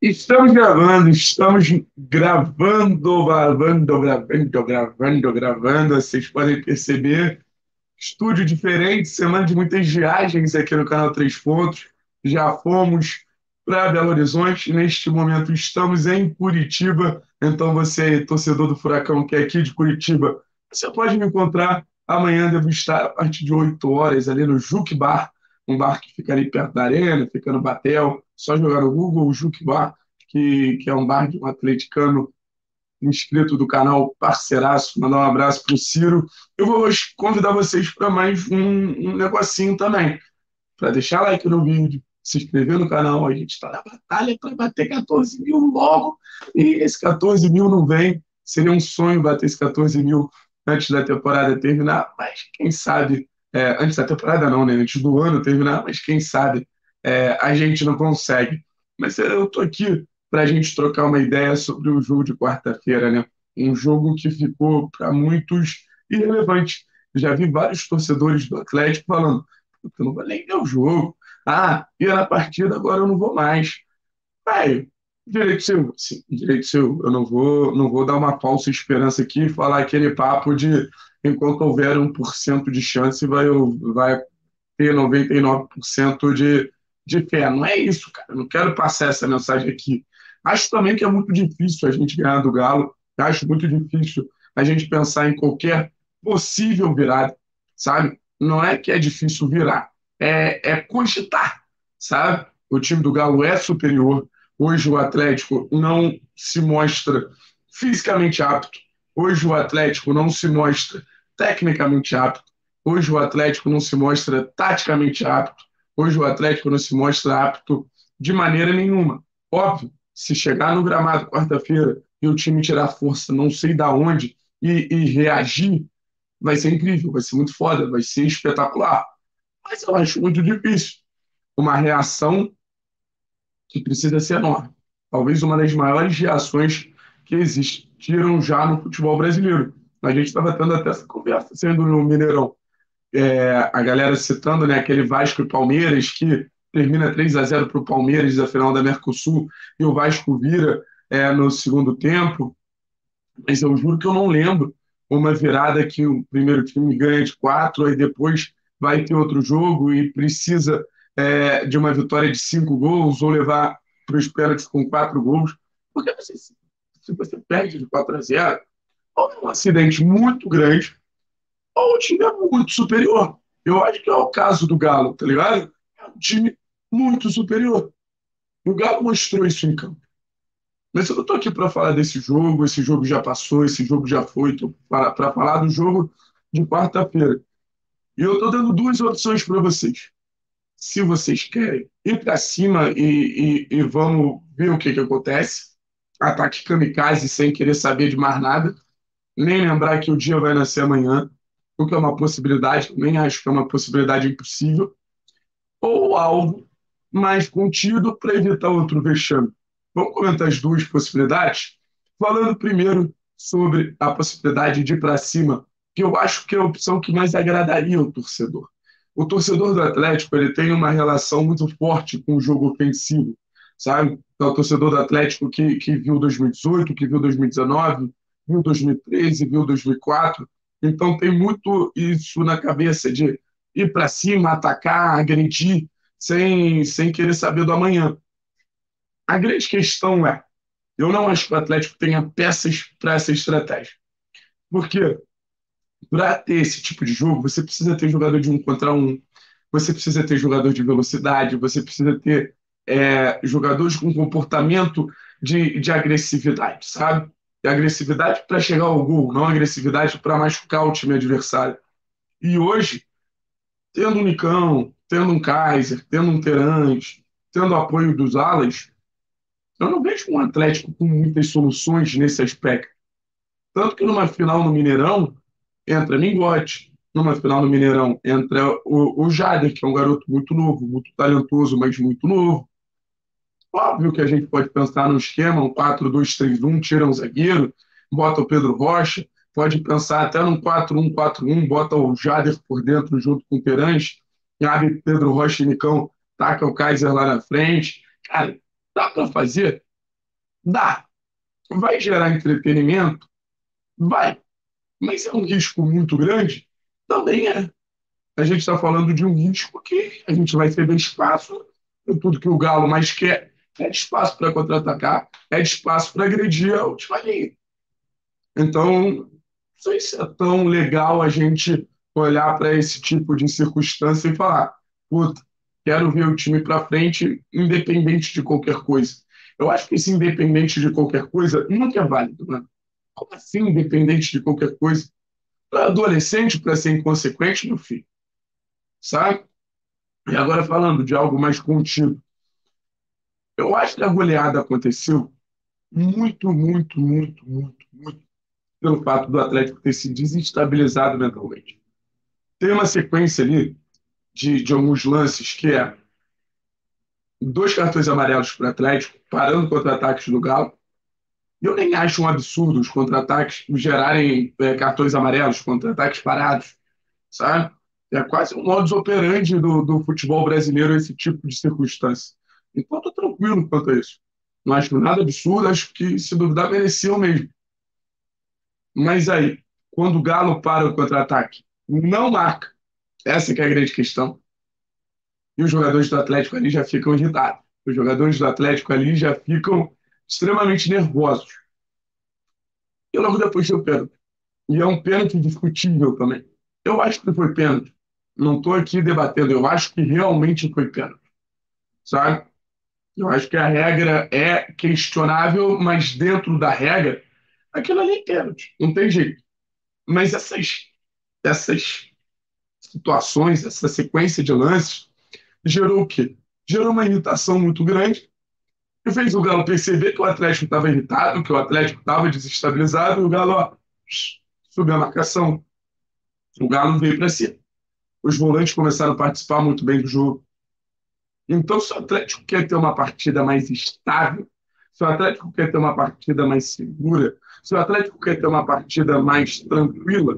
Estamos gravando. Vocês podem perceber, estúdio diferente, semana de muitas viagens aqui no canal Três Pontos. Já fomos para Belo Horizonte, neste momento estamos em Curitiba. Então, você, torcedor do Furacão, que é aqui de Curitiba, você pode me encontrar amanhã. Devo estar a partir de 8 horas ali no Juque Bar, um bar que fica ali perto da arena, fica no Batel. Só jogar no Google, o Juque Bar, que é um bar de um atleticano inscrito do canal, parceiraço. Mandar um abraço para o Ciro. Eu vou hoje convidar vocês para mais um negocinho também, para deixar like no vídeo, se inscrever no canal. A gente está na batalha para bater 14 mil logo, e esse 14 mil não vem. Seria um sonho bater esse 14 mil antes da temporada terminar, mas quem sabe, antes da temporada não, né? Antes do ano terminar, mas quem sabe a gente não consegue. Mas eu tô aqui para a gente trocar uma ideia sobre o jogo de quarta-feira, né? Um jogo que ficou para muitos irrelevante. Já vi vários torcedores do Atlético falando: eu não vou nem ver o jogo. Ah, ia na partida, agora eu não vou mais. Pai, direito seu, sim, direito seu. Eu não vou dar uma falsa esperança aqui e falar aquele papo de enquanto houver 1% de chance, vai ter 99% de fé. Não é isso, cara. Eu não quero passar essa mensagem aqui. Acho também que é muito difícil a gente ganhar do Galo. Acho muito difícil a gente pensar em qualquer possível virada, sabe? Não é que é difícil virar, é cogitar, sabe? O time do Galo é superior. Hoje o Atlético não se mostra fisicamente apto. Hoje o Atlético não se mostra tecnicamente apto. Hoje o Atlético não se mostra taticamente apto. Hoje o Atlético não se mostra apto de maneira nenhuma. Óbvio, se chegar no gramado quarta-feira e o time tirar força não sei da onde e reagir, vai ser incrível, vai ser muito foda, vai ser espetacular. Mas eu acho muito difícil. Uma reação que precisa ser enorme. Talvez uma das maiores reações que existiram já no futebol brasileiro. A gente estava tendo até essa conversa sendo no Mineirão. A galera citando, né, aquele Vasco e Palmeiras que termina 3-0 para o Palmeiras da final da Mercosul e o Vasco vira no segundo tempo. Mas eu juro que eu não lembro uma virada que o primeiro time ganha de 4, aí depois vai ter outro jogo e precisa de uma vitória de 5 gols ou levar para os pênaltis com 4 gols. Porque se você perde de 4-0, ou é um acidente muito grande, ou o time é muito superior. Eu acho que é o caso do Galo, tá ligado? É um time muito superior. E o Galo mostrou isso em campo. Mas eu não estou aqui para falar desse jogo, esse jogo já passou, esse jogo já foi, estou para falar do jogo de quarta-feira. E eu estou dando duas opções para vocês. Se vocês querem ir para cima e vamos ver o que acontece, ataque kamikaze sem querer saber de mais nada, nem lembrar que o dia vai nascer amanhã, o que é uma possibilidade, nem acho que é uma possibilidade impossível, ou algo mais contido para evitar outro vexame. Vamos comentar as duas possibilidades? Falando primeiro sobre a possibilidade de ir para cima, que eu acho que é a opção que mais agradaria o torcedor. O torcedor do Atlético ele tem uma relação muito forte com o jogo ofensivo, sabe? É o torcedor do Atlético que viu 2018, que viu 2019, viu 2013, viu 2004. Então tem muito isso na cabeça de ir para cima, atacar, agredir, sem querer saber do amanhã. A grande questão é, eu não acho que o Atlético tenha peças para essa estratégia. Porque para ter esse tipo de jogo, você precisa ter jogador de 1 contra 1, você precisa ter jogador de velocidade, você precisa ter jogadores com comportamento de agressividade, sabe? E agressividade para chegar ao gol, não agressividade para machucar o time adversário. E hoje, tendo um Nicão, tendo um Kaiser, tendo um Terãs, tendo o apoio dos alas, eu não vejo um Atlético com muitas soluções nesse aspecto. Tanto que numa final no Mineirão, entra Mingote, numa final no Mineirão entra o Jader, que é um garoto muito novo, muito talentoso, mas muito novo. Óbvio que a gente pode pensar no esquema, um 4-2-3-1, tira um zagueiro, bota o Pedro Rocha, pode pensar até num 4-1-4-1, bota o Jader por dentro junto com o Terãs, abre Pedro Rocha e Nicão, taca o Kaiser lá na frente. Cara, dá para fazer, Dá. Vai gerar entretenimento? Vai. Mas é um risco muito grande? Também é. A gente está falando de um risco que a gente vai ceder espaço. Tudo que o Galo mais quer é de espaço para contra-atacar, é de espaço para agredir a última linha. Então, não sei se é tão legal a gente olhar para esse tipo de circunstância e falar: puta, quero ver o time para frente, independente de qualquer coisa. Eu acho que esse independente de qualquer coisa nunca é válido, né? Como assim, independente de qualquer coisa? Para adolescente, para ser inconsequente, meu filho, sabe? E agora falando de algo mais contido, eu acho que a goleada aconteceu muito pelo fato do Atlético ter se desestabilizado mentalmente. Tem uma sequência ali de alguns lances que é dois cartões amarelos para o Atlético, parando contra-ataques do Galo. E eu nem acho um absurdo os contra-ataques gerarem cartões amarelos, contra-ataques parados, sabe? É quase um modus operandi do futebol brasileiro esse tipo de circunstância. Então, estou tranquilo quanto a isso. Não acho nada absurdo, acho que, se duvidar, mereceu mesmo. Mas aí, quando o Galo para o contra-ataque, não marca. Essa que é a grande questão. E os jogadores do Atlético ali já ficam irritados. Os jogadores do Atlético ali já ficam extremamente nervosos. E logo depois tem o pênalti. E é um pênalti discutível também. Eu acho que foi pênalti. Não estou aqui debatendo. Eu acho que realmente foi pênalti. Sabe? Eu acho que a regra é questionável, mas dentro da regra, aquilo ali é pênalti. Não tem jeito. Mas essas situações, essa sequência de lances, gerou o quê? Gerou uma irritação muito grande e fez o Galo perceber que o Atlético estava irritado, que o Atlético estava desestabilizado, e o Galo ó, subiu a marcação. O Galo veio para cima. Os volantes começaram a participar muito bem do jogo. Então, se o Atlético quer ter uma partida mais estável, se o Atlético quer ter uma partida mais segura, se o Atlético quer ter uma partida mais tranquila,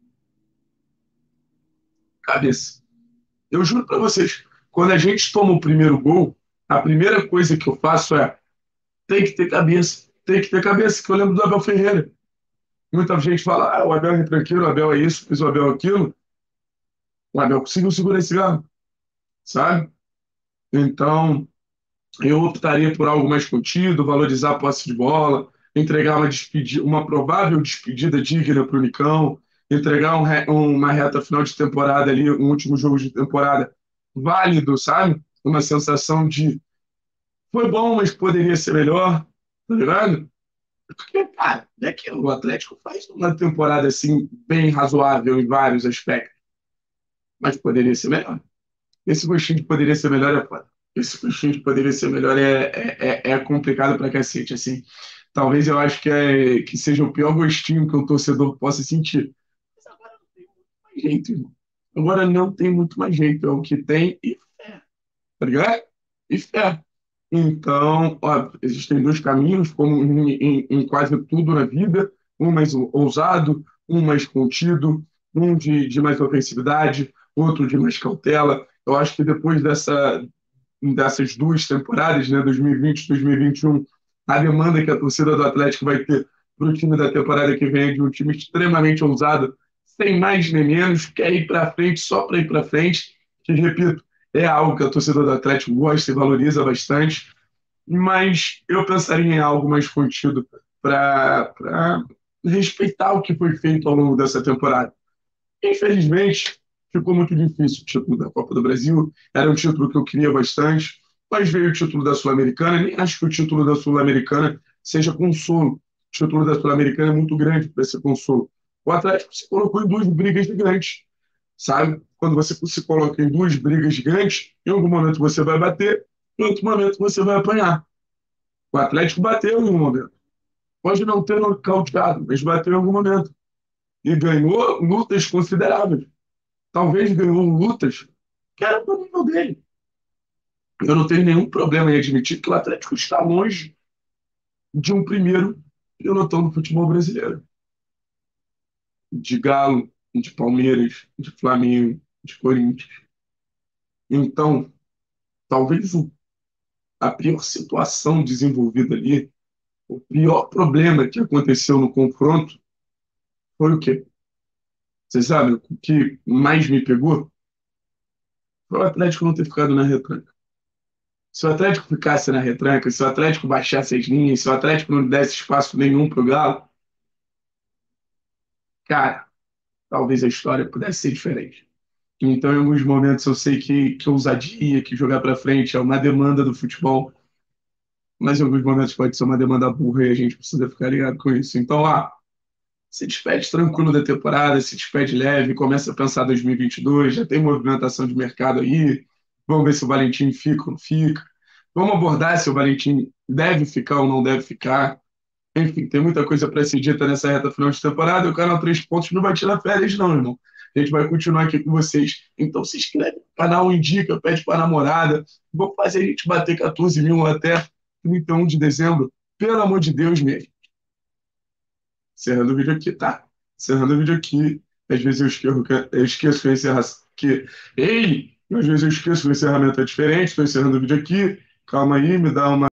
cabeça. Eu juro para vocês, quando a gente toma o primeiro gol, a primeira coisa que eu faço é tem que ter cabeça. Tem que ter cabeça, que eu lembro do Abel Ferreira. Muita gente fala, o Abel é tranquilo, o Abel é isso, fez o Abel aquilo. O Abel conseguiu segurar esse galo, sabe? Então, eu optaria por algo mais contido, valorizar a posse de bola, entregar uma provável despedida digna para o Nicão, entregar uma reta final de temporada ali, um último jogo de temporada válido, sabe? Uma sensação de foi bom, mas poderia ser melhor, tá ligado? Porque, cara, é que o Atlético faz uma temporada assim bem razoável em vários aspectos, mas poderia ser melhor. Esse gostinho de poderia ser melhor é foda. Esse gostinho de poderia ser melhor é complicado pra cacete, assim. Talvez eu acho que seja o pior gostinho que o torcedor possa sentir. Mas agora não tem muito mais jeito, irmão. Agora não tem muito mais jeito. É o que tem e fé, tá ligado? E fé. Então, ó, existem dois caminhos, como em quase tudo na vida, um mais ousado, um mais contido, um de mais ofensividade, outro de mais cautela. Eu acho que depois dessas duas temporadas, né, 2020 e 2021, a demanda que a torcida do Atlético vai ter para o time da temporada que vem é de um time extremamente ousado, sem mais nem menos, quer ir para frente só para ir para frente, que, repito, é algo que a torcida do Atlético gosta e valoriza bastante, mas eu pensaria em algo mais contido para respeitar o que foi feito ao longo dessa temporada. Infelizmente, ficou muito difícil o título da Copa do Brasil. Era um título que eu queria bastante, mas veio o título da Sul-Americana. Nem acho que o título da Sul-Americana seja consolo. O título da Sul-Americana é muito grande para ser consolo. O Atlético se colocou em duas brigas gigantes, sabe? Quando você se coloca em duas brigas gigantes, em algum momento você vai bater, em outro momento você vai apanhar. O Atlético bateu em algum momento. Pode não ter nocauteado, mas bateu em algum momento. E ganhou lutas consideráveis. Talvez ganhou lutas que eram do nível dele. Eu não tenho nenhum problema em admitir que o Atlético está longe de um primeiro pilotão do futebol brasileiro. De Galo, de Palmeiras, de Flamengo, de Corinthians. Então, talvez a pior situação desenvolvida ali O pior problema que aconteceu no confronto foi o quê? Você sabe, o que mais me pegou foi o Atlético não ter ficado na retranca. Se o Atlético ficasse na retranca, se o Atlético baixasse as linhas, se o Atlético não desse espaço nenhum pro Galo, cara, talvez a história pudesse ser diferente. Então, em alguns momentos, eu sei que ousadia, que jogar para frente é uma demanda do futebol, mas em alguns momentos pode ser uma demanda burra e a gente precisa ficar ligado com isso. Então, se despede tranquilo da temporada, se despede leve, começa a pensar 2022, já tem movimentação de mercado aí, vamos ver se o Valentim fica ou não fica, vamos abordar se o Valentim deve ficar ou não deve ficar. Enfim, tem muita coisa para ser dita nessa reta final de temporada e o canal Três Pontos não vai tirar férias, não, irmão. A gente vai continuar aqui com vocês. Então se inscreve no canal, indica, pede para a namorada. Vou fazer a gente bater 14 mil até 31 de dezembro. Pelo amor de Deus mesmo. Encerrando o vídeo aqui, tá? Encerrando o vídeo aqui. Às vezes eu esqueço que eu encerrar que. Ei! Às vezes eu esqueço que o encerramento é diferente. Estou encerrando o vídeo aqui. Calma aí, me dá uma.